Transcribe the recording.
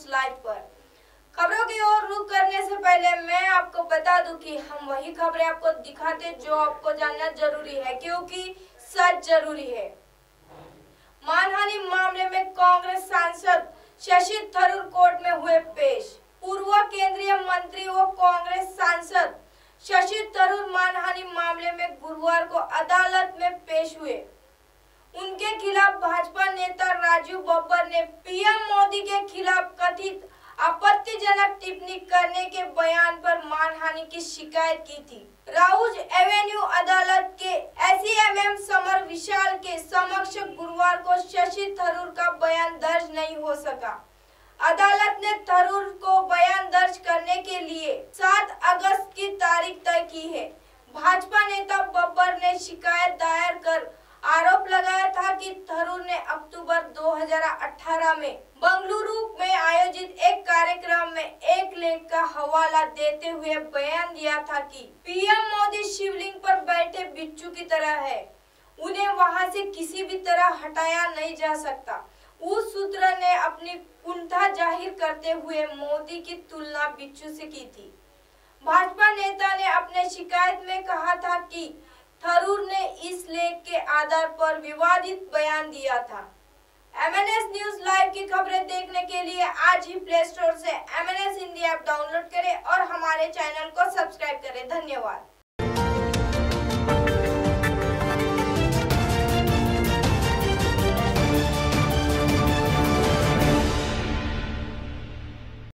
News live पर। खबरों की ओर रुख करने से पहले मैं आपको बता दूं कि हम वही खबरें आपको दिखाते जो आपको जानना जरूरी है, क्योंकि सच जरूरी है। मानहानि मामले में कांग्रेस सांसद शशि थरूर कोर्ट में हुए पेश। पूर्व केंद्रीय मंत्री व कांग्रेस सांसद शशि थरूर मानहानि मामले में गुरुवार को अदालत में पेश हुए। उनके खिलाफ भाजपा नेता राजू बब्बर ने पीएम मोदी के खिलाफ कथित आपत्तिजनक टिप्पणी करने के बयान पर मानहानि की शिकायत की थी। राउज एवेन्यू अदालत के एसीएमएम समर विशाल के समक्ष गुरुवार को शशि थरूर का बयान दर्ज नहीं हो सका। अदालत ने थरूर को बयान दर्ज करने के लिए 7 अगस्त की तारीख तय की है। भाजपा नेता बब्बर ने शिकायत दायर कर आरोप लगाया था कि थरूर ने अक्टूबर 2018 में बंगलुरु में आयोजित एक कार्यक्रम में एक लेख का हवाला देते हुए बयान दिया था कि पीएम मोदी शिवलिंग पर बैठे बिच्छू की तरह है, उन्हें वहां से किसी भी तरह हटाया नहीं जा सकता। उस सूत्र ने अपनी कुंठा जाहिर करते हुए मोदी की तुलना बिच्छू से की थी। भाजपा नेता ने अपने शिकायत में कहा था कि थरूर ने इस लेख के आधार पर विवादित बयान दिया था। MNS न्यूज लाइव की खबरें देखने के लिए आज ही प्ले स्टोर से MNS हिंदी ऐप डाउनलोड करें और हमारे चैनल को सब्सक्राइब करें। धन्यवाद।